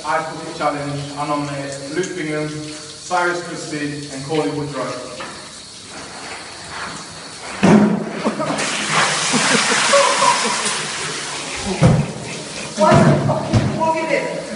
Ice Bucket Challenge, I nominate Luke Bingham, Cyrus Christie and Corley Woodrow. What the fuck? What is it?